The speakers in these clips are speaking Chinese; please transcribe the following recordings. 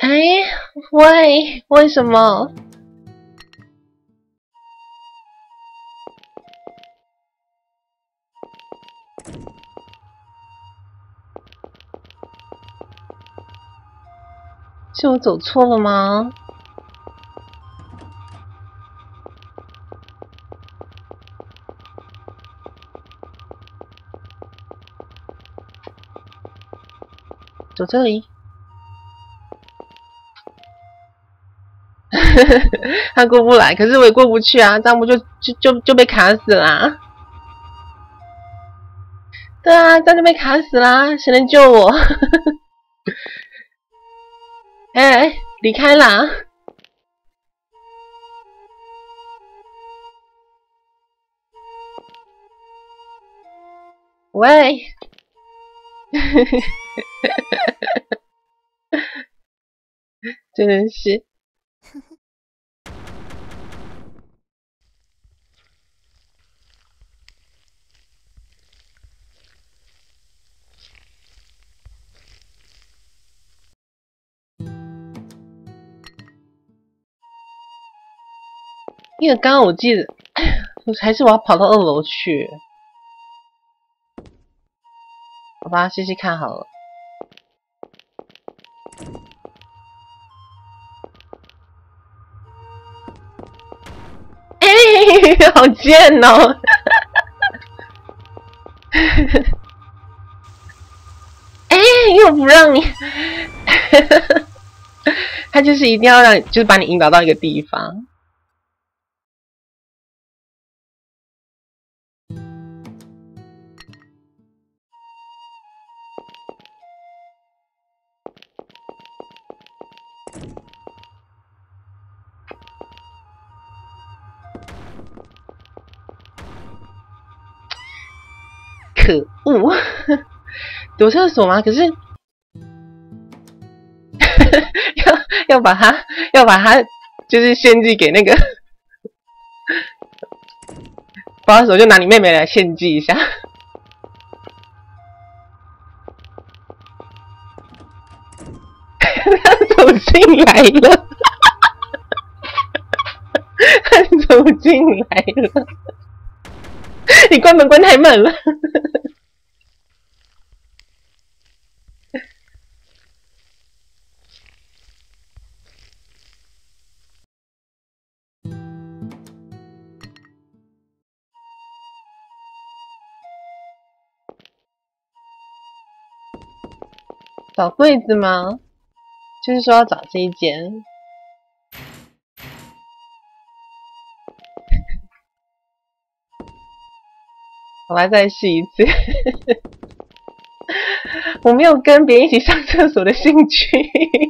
哎，喂，为什么？是我走错了吗？走这里。他过不来，可是我也过不去啊，这样不就被卡死啦？对啊，这样就被卡死啦，谁能救我？哎，离开啦！喂，真的是。因为刚刚我记得，还是我要跑到2楼去。好吧，试试看好了。哎、欸，好贱哦！哎、欸，又不让你，他就是一定要让，就是把你引导到一个地方。可恶！躲厕所吗？可是要把它就是献祭给那个，不好意思，我就拿你妹妹来献祭一下。他走进来了，他走进来了，你关门关太慢了。找柜子吗？就是说要找这一间。我来再试一次。我没有跟别人一起上厕所的兴趣。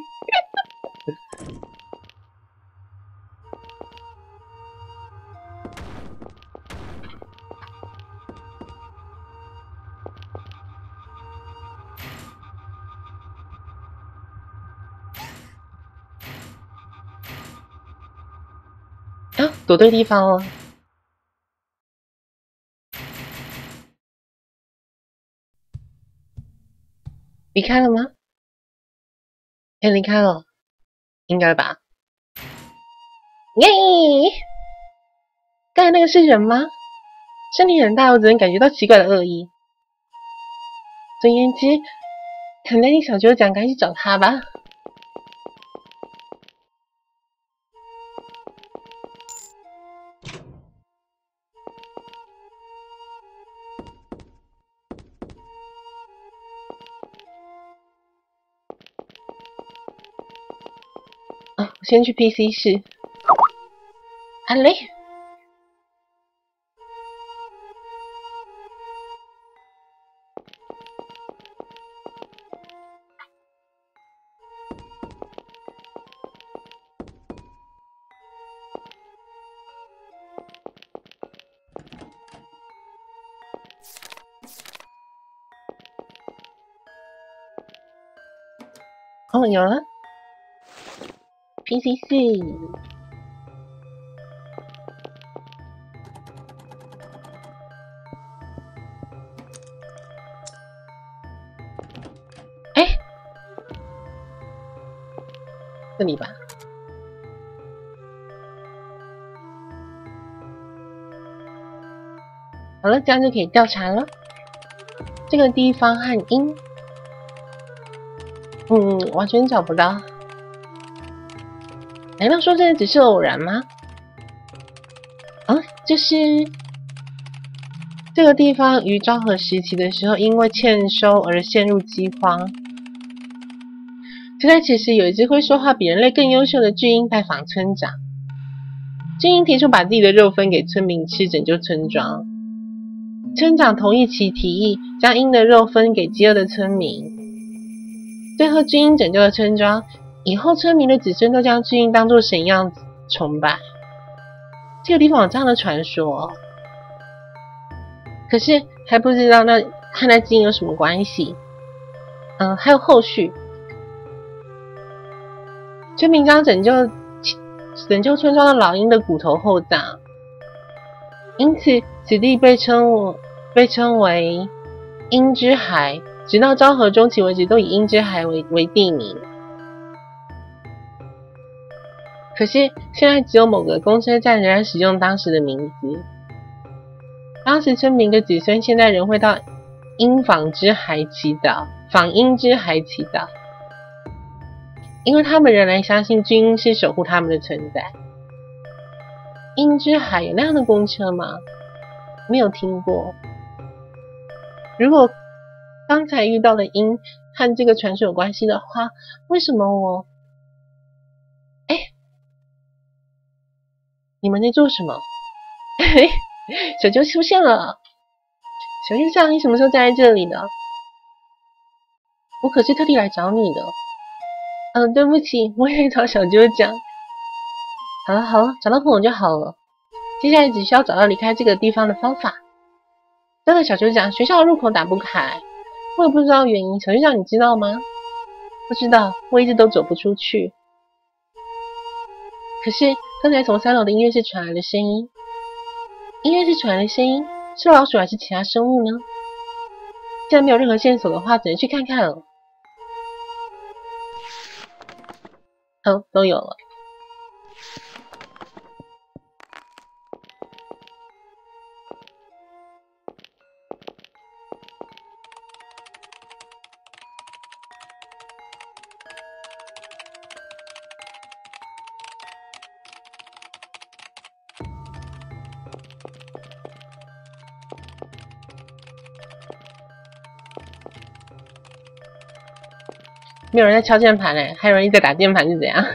啊，躲对地方了。离开了吗？哎，离开了，应该吧。耶！刚才那个是人吗？身体很大，我只能感觉到奇怪的恶意。总而言之，肯德基小酒奖，赶紧去找他吧。啊，我先去 PC 室。啊嘞！哦，有了 PC 室。哎， 这里吧。好了，这样就可以调查了。这个地方和鹰，完全找不到。难道说这只是偶然吗？就是这个地方于昭和时期的时候，因为欠收而陷入饥荒。这在其实有一只会说话、比人类更优秀的巨鹰拜访村长。巨鹰提出把自己的肉分给村民吃，拯救村庄。村长同意其提议，将鹰的肉分给饥饿的村民。最后，巨鹰拯救了村庄。以后，村民的子孙都将巨鹰当作神一样崇拜。这个地方有这样的传说，可是还不知道那和那巨鹰有什么关系。还有后续，村民将拯救村庄的老鹰的骨头厚葬，因此此地被称为鹰之海，直到昭和中期为止都以鹰之海为地名。可是现在只有某个公车站仍然使用当时的名字。当时村民的子孙现在仍会到鹰访之海祈祷，访鹰之海祈祷，因为他们仍然相信巨鹰是守护他们的存在。鹰之海有那样的公车吗？没有听过。如果刚才遇到的鹰和这个传说有关系的话，为什么我……你们在做什么？小啾出现了。小啾酱，你什么时候站在这里的？我可是特地来找你的。对不起，我也找小啾酱。好了，找到朋友就好了。接下来只需要找到离开这个地方的方法。真的，小啾酱，学校的入口打不开，我也不知道原因。小啾酱，你知道吗？不知道，我一直都走不出去。可是刚才从3楼的音乐室传来的声音，是老鼠还是其他生物呢？既然没有任何线索的话，只能去看看了。都有了。没有人在敲键盘嘞，还有人一直在打键盘是怎样？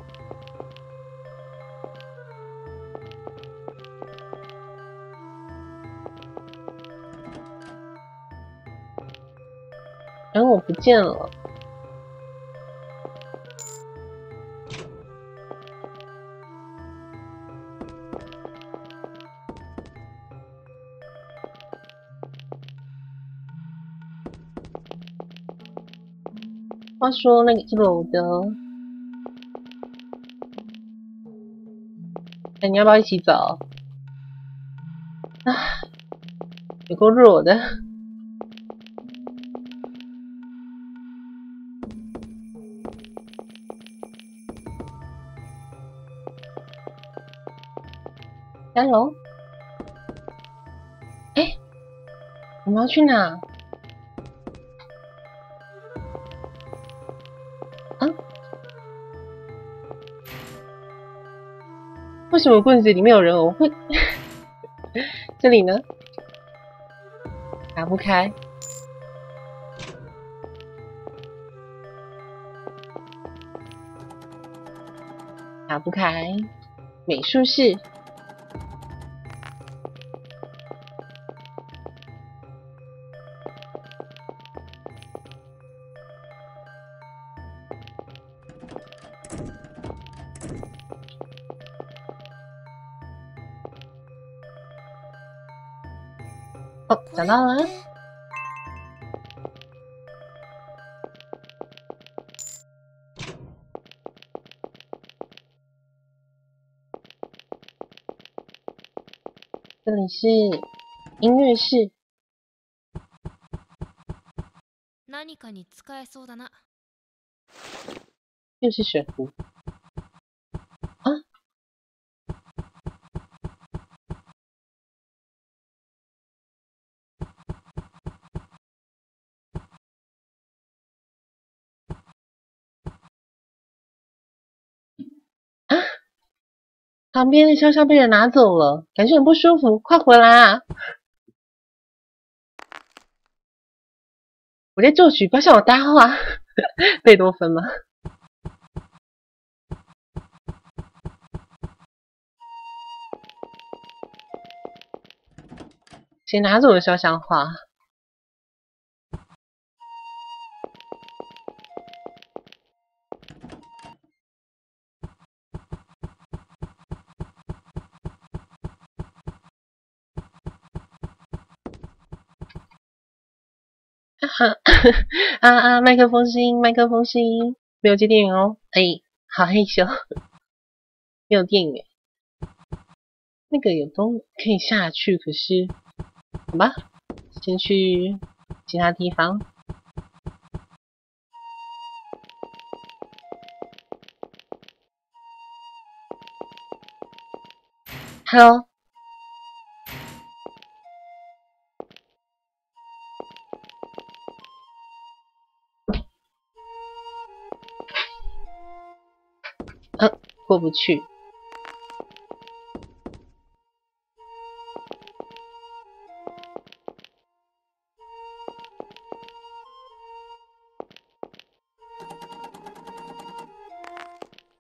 然后我不见了。话说那个1楼的，你要不要一起走？有够弱的。3楼？我们要去哪？为什么棍子里面有人偶？会这里呢？打不开。打不开。美术室。找到了。这里是音乐室。 何かに使えそうだな。 又是水壶。 旁边的肖像被人拿走了，感觉很不舒服，快回来啊！我在作曲，不要向我搭话。贝多芬吗？谁拿走了肖像画？麦克风声音，麦克风声音，没有接电源哦。哎，好害羞，没有电源。那个有东可以下去，可是好吧，先去其他地方。Hello，过不去。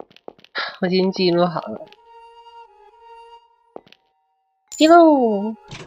我已经记录好了，记录。